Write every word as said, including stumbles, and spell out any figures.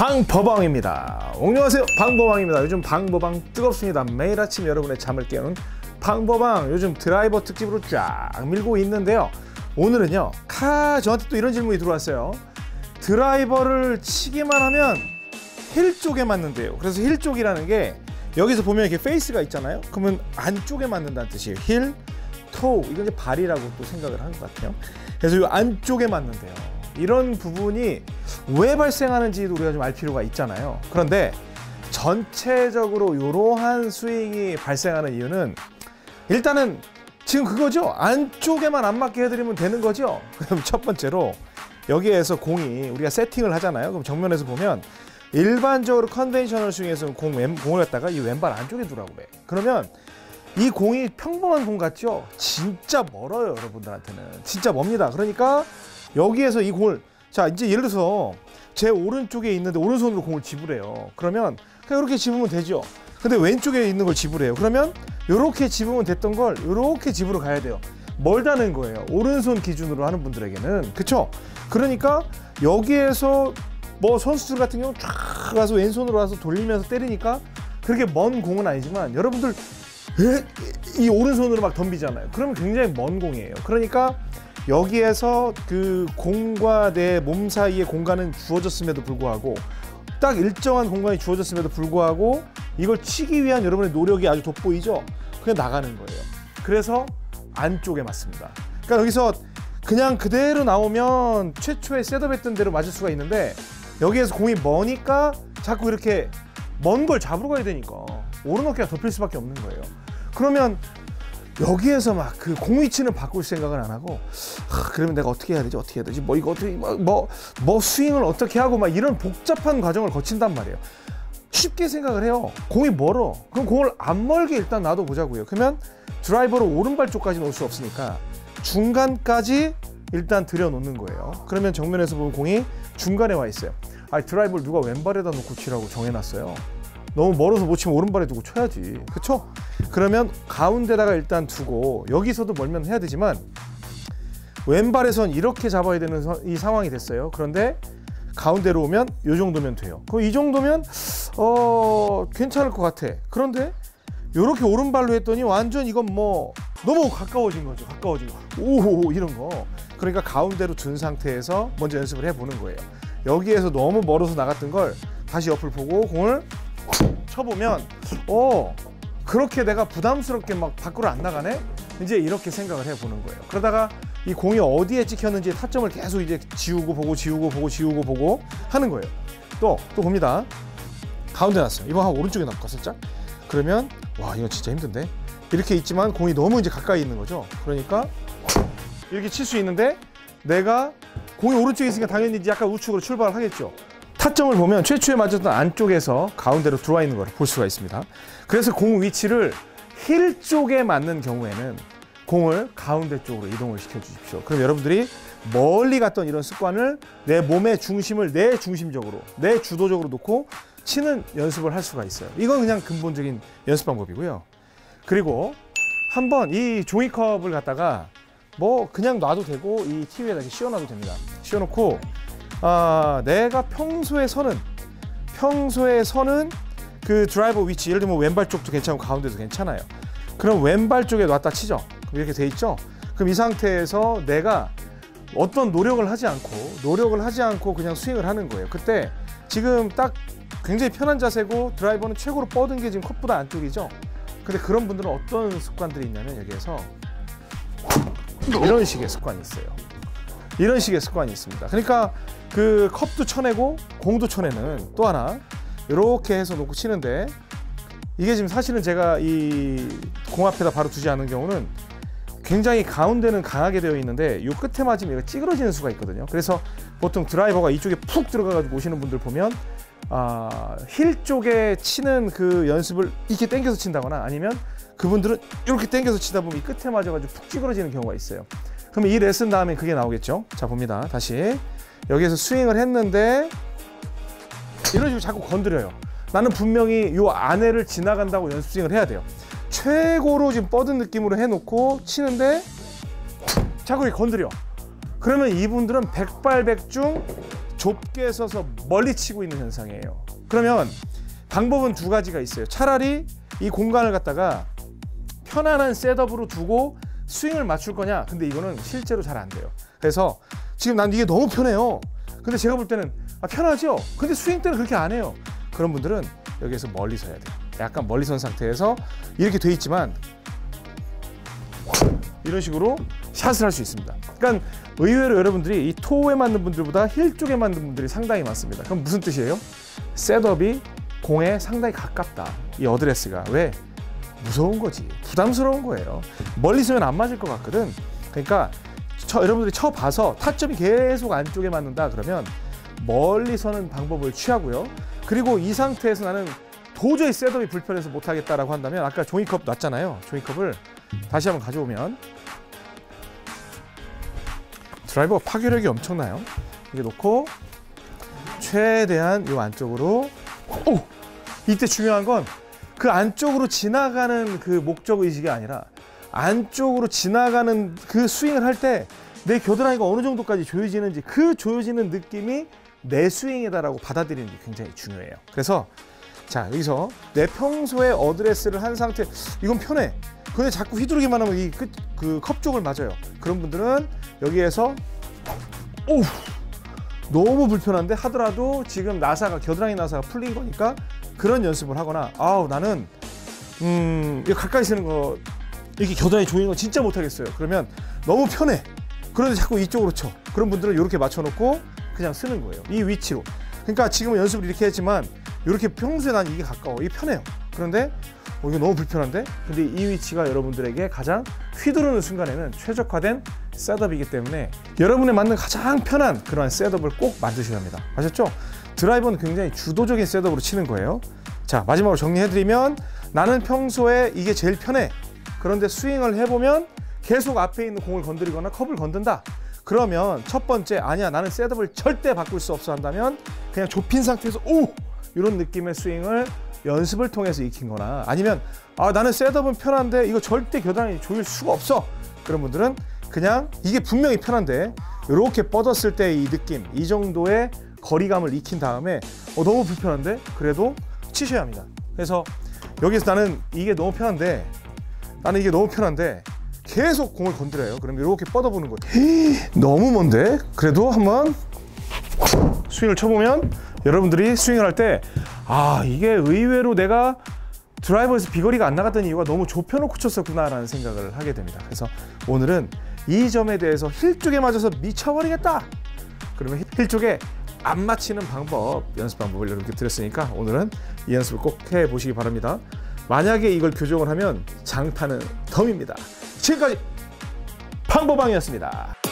방법왕입니다. 안녕하세요, 방법왕입니다. 요즘 방법왕 뜨겁습니다. 매일 아침 여러분의 잠을 깨우는 방법왕, 요즘 드라이버 특집으로 쫙 밀고 있는데요. 오늘은요, 카 저한테 또 이런 질문이 들어왔어요. 드라이버를 치기만 하면 힐 쪽에 맞는데요. 그래서 힐 쪽이라는 게 여기서 보면 이렇게 페이스가 있잖아요. 그러면 안쪽에 맞는다는 뜻이에요. 힐, 토, 이건 이제 발이라고 또 생각을 한 것 같아요. 그래서 이 안쪽에 맞는데요. 이런 부분이 왜 발생하는지도 우리가 좀 알 필요가 있잖아요. 그런데 전체적으로 이러한 스윙이 발생하는 이유는 일단은 지금 그거죠. 안쪽에만 안 맞게 해드리면 되는 거죠. 그럼 첫 번째로 여기에서 공이 우리가 세팅을 하잖아요. 그럼 정면에서 보면 일반적으로 컨벤셔널 스윙에서는 공, 왼, 공을 갖다가 이 왼발 안쪽에 두라고 그래. 그러면 이 공이 평범한 공 같죠? 진짜 멀어요, 여러분들한테는. 진짜 멉니다. 그러니까 여기에서 이 공을, 자 이제 예를 들어서 제 오른쪽에 있는데 오른손으로 공을 집으래요. 그러면 그냥 이렇게 집으면 되죠. 근데 왼쪽에 있는 걸 집으래요. 그러면 이렇게 집으면 됐던 걸 이렇게 집으러 가야 돼요. 멀다는 거예요, 오른손 기준으로 하는 분들에게는. 그쵸? 그러니까 여기에서 뭐 선수들 같은 경우 쫙 가서 왼손으로 와서 돌리면서 때리니까 그렇게 먼 공은 아니지만 여러분들 이 오른손으로 막 덤비잖아요. 그러면 굉장히 먼 공이에요. 그러니까 여기에서 그 공과 내 몸 사이의 공간은 주어졌음에도 불구하고, 딱 일정한 공간이 주어졌음에도 불구하고 이걸 치기 위한 여러분의 노력이 아주 돋보이죠? 그냥 나가는 거예요. 그래서 안쪽에 맞습니다. 그러니까 여기서 그냥 그대로 나오면 최초에 셋업했던 대로 맞을 수가 있는데, 여기에서 공이 머니까 자꾸 이렇게 먼 걸 잡으러 가야 되니까 오른 어깨가 덮일 수밖에 없는 거예요. 그러면 여기에서 막 그 공 위치는 바꿀 생각은 안 하고, 아, 그러면 내가 어떻게 해야 되지? 어떻게 해야 되지? 뭐 이거 어떻게 뭐뭐 뭐 스윙을 어떻게 하고 막 이런 복잡한 과정을 거친단 말이에요. 쉽게 생각을 해요. 공이 멀어. 그럼 공을 안 멀게 일단 놔둬보자고요. 그러면 드라이버로 오른발 쪽까지 놓을 수 없으니까 중간까지 일단 들여놓는 거예요. 그러면 정면에서 보면 공이 중간에 와 있어요. 아, 드라이버를 누가 왼발에다 놓고 치라고 정해놨어요. 너무 멀어서 못 치면 오른발에 두고 쳐야지. 그쵸? 그러면 가운데다가 일단 두고, 여기서도 멀면 해야 되지만 왼발에선 이렇게 잡아야 되는 이 상황이 됐어요. 그런데 가운데로 오면 이 정도면 돼요. 그럼 이 정도면 어 괜찮을 것 같아. 그런데 이렇게 오른발로 했더니 완전 이건 뭐 너무 가까워진 거죠. 가까워진 거. 오호, 이런 거. 그러니까 가운데로 둔 상태에서 먼저 연습을 해보는 거예요. 여기에서 너무 멀어서 나갔던 걸 다시 옆을 보고 공을 쳐보면, 어 그렇게 내가 부담스럽게 막 밖으로 안 나가네? 이제 이렇게 생각을 해보는 거예요. 그러다가 이 공이 어디에 찍혔는지 타점을 계속 이제 지우고 보고 지우고 보고 지우고 보고 하는 거예요. 또, 또 봅니다. 가운데 놨어요. 이번 한 오른쪽에 놨고 살짝. 그러면 와, 이거 진짜 힘든데? 이렇게 있지만 공이 너무 이제 가까이 있는 거죠. 그러니까 이렇게 칠 수 있는데 내가 공이 오른쪽에 있으니까 당연히 이제 약간 우측으로 출발을 하겠죠. 타점을 보면 최초에 맞았던 안쪽에서 가운데로 들어와 있는 걸 볼 수가 있습니다. 그래서 공 위치를 힐 쪽에 맞는 경우에는 공을 가운데 쪽으로 이동을 시켜 주십시오. 그럼 여러분들이 멀리 갔던 이런 습관을 내 몸의 중심을 내 중심적으로, 내 주도적으로 놓고 치는 연습을 할 수가 있어요. 이건 그냥 근본적인 연습 방법이고요. 그리고 한번 이 종이컵을 갖다가 뭐 그냥 놔도 되고 이 티 위에다 이렇게 씌워놔도 됩니다. 씌워놓고 아, 내가 평소에 서는 평소에 서는 그 드라이버 위치, 예를 들면 왼발 쪽도 괜찮고 가운데도 괜찮아요. 그럼 왼발 쪽에 놨다 치죠. 그럼 이렇게 돼 있죠. 그럼 이 상태에서 내가 어떤 노력을 하지 않고 노력을 하지 않고 그냥 스윙을 하는 거예요. 그때 지금 딱 굉장히 편한 자세고 드라이버는 최고로 뻗은 게 지금 컵보다 안쪽이죠. 근데 그런 분들은 어떤 습관들이 있냐면 여기에서 이런 식의 습관이 있어요. 이런 식의 습관이 있습니다. 그러니까 그 컵도 쳐내고 공도 쳐내는 또 하나 이렇게 해서 놓고 치는데, 이게 지금 사실은 제가 이 공 앞에다 바로 두지 않은 경우는 굉장히 가운데는 강하게 되어 있는데 이 끝에 맞으면 얘가 찌그러지는 수가 있거든요. 그래서 보통 드라이버가 이쪽에 푹 들어가가지고 오시는 분들 보면 아, 힐 쪽에 치는 그 연습을 이렇게 당겨서 친다거나 아니면 그분들은 이렇게 당겨서 치다 보면 이 끝에 맞아가지고 푹 찌그러지는 경우가 있어요. 그러면 이 레슨 다음에 그게 나오겠죠. 자, 봅니다. 다시 여기에서 스윙을 했는데 이런 식으로 자꾸 건드려요. 나는 분명히 이 안에를 지나간다고 연습 스윙을 해야 돼요. 최고로 지금 뻗은 느낌으로 해놓고 치는데 자꾸 이렇게 건드려. 그러면 이분들은 백발백중 좁게 서서 멀리 치고 있는 현상이에요. 그러면 방법은 두 가지가 있어요. 차라리 이 공간을 갖다가 편안한 셋업으로 두고 스윙을 맞출 거냐? 근데 이거는 실제로 잘 안 돼요. 그래서 지금 난 이게 너무 편해요. 근데 제가 볼 때는 아, 편하죠? 근데 스윙 때는 그렇게 안 해요. 그런 분들은 여기에서 멀리 서야 돼요. 약간 멀리 선 상태에서 이렇게 돼 있지만 이런 식으로 샷을 할 수 있습니다. 그러니까 의외로 여러분들이 이 토우에 맞는 분들보다 힐 쪽에 맞는 분들이 상당히 많습니다. 그럼 무슨 뜻이에요? 셋업이 공에 상당히 가깝다. 이 어드레스가. 왜? 무서운 거지. 부담스러운 거예요. 멀리 서면 안 맞을 것 같거든. 그러니까 쳐, 여러분들이 쳐봐서 타점이 계속 안쪽에 맞는다 그러면 멀리 서는 방법을 취하고요. 그리고 이 상태에서 나는 도저히 셋업이 불편해서 못하겠다라고 한다면 아까 종이컵 놨잖아요. 종이컵을 다시 한번 가져오면 드라이버 파괴력이 엄청나요. 이게 놓고 최대한 이 안쪽으로. 오! 이때 중요한 건 그 안쪽으로 지나가는 그 목적 의식이 아니라 안쪽으로 지나가는 그 스윙을 할 때 내 겨드랑이가 어느 정도까지 조여지는지 그 조여지는 느낌이 내 스윙이다라고 받아들이는 게 굉장히 중요해요. 그래서 자 여기서 내 평소에 어드레스를 한 상태 이건 편해. 근데 자꾸 휘두르기만 하면 이 끝 그 컵 쪽을 맞아요. 그런 분들은 여기에서 오 너무 불편한데 하더라도 지금 나사가 겨드랑이 나사가 풀린 거니까 그런 연습을 하거나 아우 나는 음 이거 가까이 쓰는 거 이렇게 겨드랑이 조이는 거 진짜 못하겠어요. 그러면 너무 편해. 그런데 자꾸 이쪽으로 쳐. 그런 분들은 이렇게 맞춰놓고 그냥 쓰는 거예요. 이 위치로. 그러니까 지금은 연습을 이렇게 했지만 이렇게 평소에 난 이게 가까워. 이게 편해요. 그런데 어, 이거 너무 불편한데? 근데 이 위치가 여러분들에게 가장 휘두르는 순간에는 최적화된 셋업이기 때문에 여러분에 맞는 가장 편한 그러한 셋업을 꼭 만드셔야 합니다. 아셨죠? 드라이버는 굉장히 주도적인 셋업으로 치는 거예요. 자 마지막으로 정리해드리면 나는 평소에 이게 제일 편해. 그런데 스윙을 해보면 계속 앞에 있는 공을 건드리거나 컵을 건든다. 그러면 첫 번째 아니야 나는 셋업을 절대 바꿀 수 없어 한다면 그냥 좁힌 상태에서 오! 이런 느낌의 스윙을 연습을 통해서 익힌 거나 아니면 아 나는 셋업은 편한데 이거 절대 겨드랑이 조일 수가 없어. 그런 분들은 그냥 이게 분명히 편한데 이렇게 뻗었을 때 이 느낌 이 정도의 거리감을 익힌 다음에 어, 너무 불편한데 그래도 치셔야 합니다. 그래서 여기서 나는 이게 너무 편한데 나는 이게 너무 편한데 계속 공을 건드려요. 그럼 이렇게 뻗어보는 거예요. 너무 먼데 그래도 한번 스윙을 쳐보면 여러분들이 스윙을 할 때 아 이게 의외로 내가 드라이버에서 비거리가 안 나갔던 이유가 너무 좁혀놓고 쳤었구나 라는 생각을 하게 됩니다. 그래서 오늘은 이 점에 대해서 힐 쪽에 맞아서 미쳐버리겠다. 그러면 힐 쪽에 안 맞히는 방법, 연습 방법을 여러분께 드렸으니까 오늘은 이 연습을 꼭 해보시기 바랍니다. 만약에 이걸 교정을 하면 장타는 덤입니다. 지금까지 방보방이었습니다.